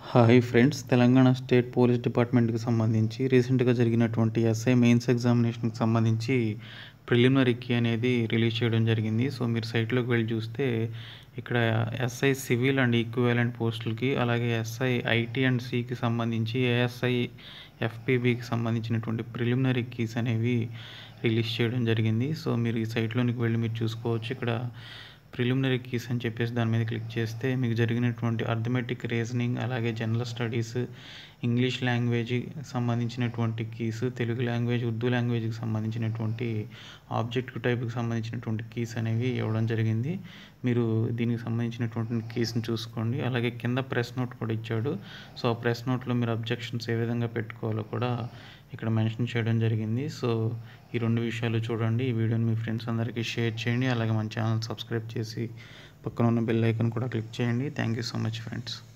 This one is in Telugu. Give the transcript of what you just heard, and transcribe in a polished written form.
Hi friends, Telangana state police డిపార్ట్మెంట్కి సంబంధించి రీసెంట్గా జరిగినటువంటి ఎస్ఐ మెయిన్స్ ఎగ్జామినేషన్కి సంబంధించి ప్రిలిమినరీ కీ అనేది రిలీజ్ చేయడం జరిగింది. సో మీరు సైట్లోకి వెళ్ళి చూస్తే ఇక్కడ ఎస్ఐ సివిల్ అండ్ ఈక్వివాలెంట్ పోస్టులకి, అలాగే ఎస్ఐ ఐటీ అండ్ సికి సంబంధించి ఏఎస్ఐ ఎఫ్పిబికి సంబంధించినటువంటి ప్రిలిమినరీ కీస్ అనేవి రిలీజ్ చేయడం జరిగింది. సో మీరు ఈ సైట్లోనికి వెళ్ళి మీరు చూసుకోవచ్చు. ఇక్కడ ప్రిలిమినరీ కీస్ అని చెప్పేసి దాని మీద క్లిక్ చేస్తే మీకు జరిగినటువంటి అర్థమెటిక్, రీజనింగ్, అలాగే జనరల్ స్టడీస్, ఇంగ్లీష్ లాంగ్వేజ్ సంబంధించినటువంటి కీస్, తెలుగు లాంగ్వేజ్, ఉర్దూ లాంగ్వేజ్కి సంబంధించినటువంటి ఆబ్జెక్టివ్ టైప్కి సంబంధించినటువంటి కీస్ అనేవి ఇవ్వడం జరిగింది. మీరు దీనికి సంబంధించినటువంటి కీస్ని చూసుకోండి. అలాగే కింద ప్రెస్ నోట్ కూడా ఇచ్చాడు. సో ఆ ప్రెస్ నోట్లో మీరు అబ్జెక్షన్స్ ఏ విధంగా పెట్టుకోవాలో కూడా ఇక్కడ మెన్షన్ చేయడం జరిగింది. సో ఈ రెండు విషయాలు చూడండి. ఈ వీడియోని మీ ఫ్రెండ్స్ అందరికీ షేర్ చేయండి. అలాగే మన ఛానల్ సబ్స్క్రైబ్ చేసి పక్కన ఉన్న బెల్ ఐకాన్ కూడా క్లిక్ చేయండి. Thank you so much friends.